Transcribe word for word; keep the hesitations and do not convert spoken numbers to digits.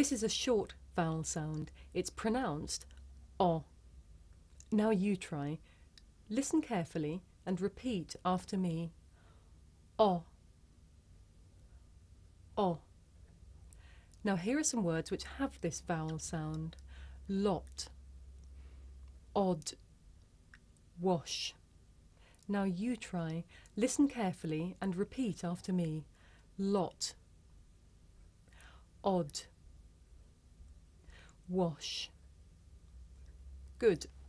This is a short vowel sound. It's pronounced O. Now you try. Listen carefully and repeat after me. O. O. Now here are some words which have this vowel sound. Lot, odd, wash. Now you try. Listen carefully and repeat after me. Lot, odd, wash. Good.